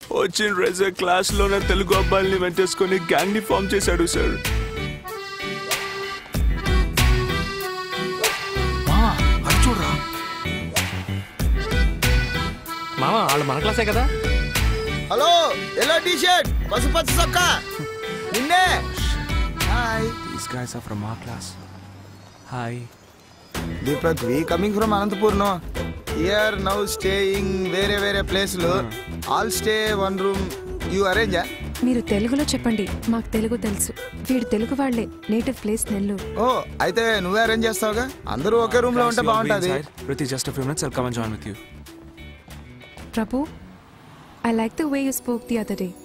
వచ్చిన రోజు క్లాస్లోనే తెలుగు అబ్బాయిల్ని వెంటేసుకొని గ్యాంగ్ని ఫామ్ చేశాడు సార్. చూడరా మామ, వాళ్ళు మన క్లాసే కదా. హలో, ఎల్లో టీ షర్ట్, పసుపచ్చ చొక్కా, నిన్నే. Hi, these guys are from our class. Hi Deepak, we coming from Anantapur. No here now staying వేరే ప్లేస్లు. All stay one room. You అరేంజా? మీరు తెలుగులో చెప్పండి, మాకు తెలుగు తెలుసు. వీడు తెలుగు వాళ్లే, నేటివ్ ప్లేస్ నెల్లూరు. ఓ, అయితే నువ్వే అరేంజ్ చేస్తావుగా. అందరూ ఒకే రూమ్ లో ఉంటే బాగుంటది. Priti, just a few minutes, I'll come and join with you. Prabhu, I like the way you spoke the other day.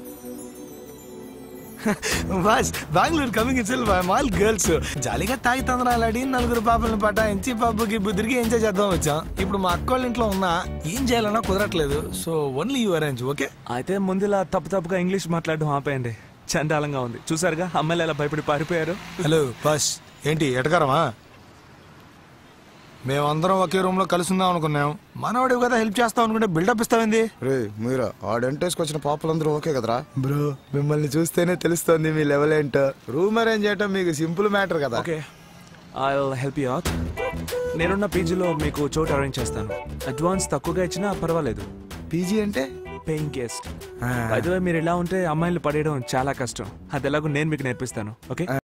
Boss, Bengaluru coming itself I am all girls. జాలీగా తాగి తందనాలాడి నలుగురు పాపలను పటాయించి పబ్బుకి బుద్ధికి ఎంజాయ్ చేద్దాం వచ్చాం. ఇప్పుడు మా అక్క వాళ్ళ ఇంట్లో ఉన్నా ఏం చేయాలన్నా కుదరట్లేదు. So only you arrange, okay? అయితే ముందులా తప్పుగా ఇంగ్లీష్ మాట్లాడడం ఆపేయండి. చండాలంగా ఉంది. చూసారుగా అమ్మాయిలు ఎలా భయపడి పారిపోయారు. హలో బాస్, ఏంటి ఎటకారమా? మేమందరం ఒకే రూమ్ లో కలిసి ఉందాం అనుకున్నాం. మనవాడు కదా హెల్ప్ చేస్తాం అనుకుంటే బిల్డప్ ఇస్తామంది. రే మీరా, ఆ డెంటేస్కి వచ్చిన పాపలందరూ ఓకే కదరా? బ్రో, మిమ్మల్ని చూస్తేనే తెలుస్తుంది మీ లెవెల్ ఏంటో. రూమ్ అరేంజ్ చేయటం మీకు సింపుల్ మ్యాటర్ కదా. Okay, I'll help you out. నేనున్న పీజీలో మీకు చోటు అరేంజ్ చేస్తాను. అడ్వాన్స్ తక్కువగా ఇచ్చినా పర్వాలేదు. పీజీ అంటే పేయింగ్ గెస్ట్. అయితే మీరు ఇలా ఉంటే అమ్మాయిలు పడేయడం చాలా కష్టం. అది ఎలాగో నేను మీకు నేర్పిస్తాను. ఓకే?